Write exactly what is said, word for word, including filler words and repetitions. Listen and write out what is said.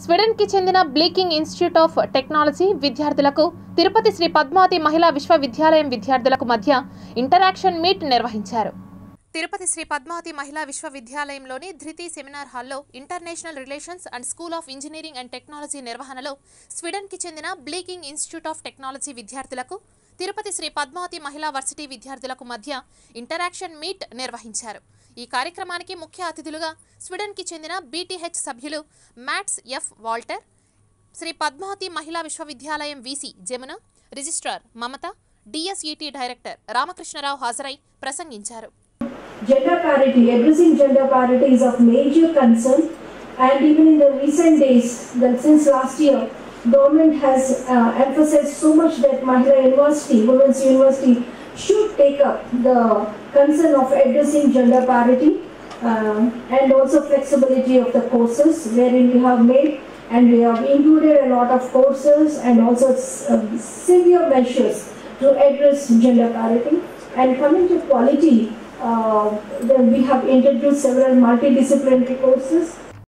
Sweden కి చెందిన బ్లీకింగ్ institute of technology విద్యార్థులకు తిరుపతి శ్రీ పద్మావతి మహిళా విశ్వవిద్యాలయం విద్యార్థులకు మధ్య ఇంటరాక్షన్ మీట్ నిర్వహించారు. తిరుపతి శ్రీ పద్మావతి మహిళా విశ్వవిద్యాలయంలోని ధృతి సెమినార్ హాల్లో international relations and school of engineering and technology నిర్వహణలో స్వీడన్ కి చెందిన బ్లీకింగ్ ఇన్స్టిట్యూట్ ఆఫ్ టెక్నాలజీ విద్యార్థులకు తిరుపతి శ్రీ పద్మావతి మహిళా వర్సిటీ విద్యార్థులకు మధ్య ఇంటరాక్షన్ మీట్ నిర్వహించారు. ఈ కార్యక్రమానికి ముఖ్య అతిథులుగా స్వీడన్ కి చెందిన బీటీహెచ్ సభ్యులు Mats F Walter, Shri Padmavati Mahila Vishwavidyalayam VC Jamuna, registrar Mamata, DSET director Ramakrishnarao హాజరై ప్రసంగించారు. Gender parity, addressing gender parity is of major concern, and even in the recent days, that since last year, government has uh, emphasized so much that Mahila University, Women's University, should take up the concern of addressing gender parity uh, and also flexibility of the courses, wherein we have made and we have included a lot of courses and also uh, severe measures to address gender parity. And coming to quality, uh, then we have introduced several multidisciplinary courses